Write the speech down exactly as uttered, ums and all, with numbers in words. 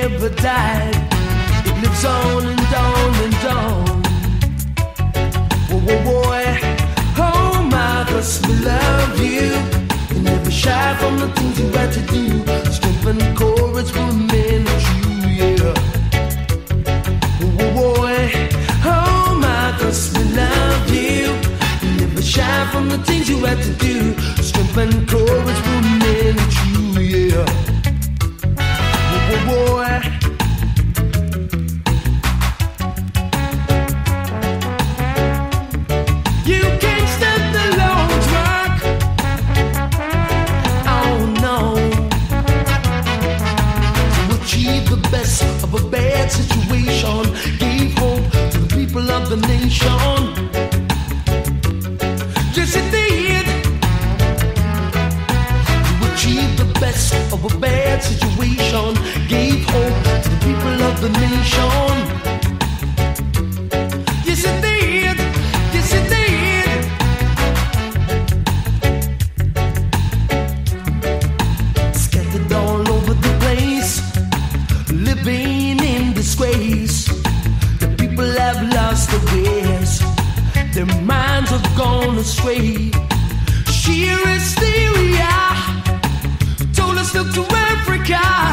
never died. It lives on and on and on. Whoa, whoa, boy, oh my, 'cause we love you. You never shy from the things you had to do. Strength and courage will remain true, yeah. Whoa, whoa, boy, oh my, 'cause we love you. You never shy from the things you had to do. Strength and courage will remain true, yeah. Whoa, whoa, boy. Of a bad situation, gave hope to the people of the nation. Yes, it did. To achieve the best of a bad situation, gave hope to the people of the nation. Yes, it did. Yes, it did. Scattered all over the place, living in disgrace. The people have lost their ways. Their minds have gone astray. Sheer hysteria told us look to Africa.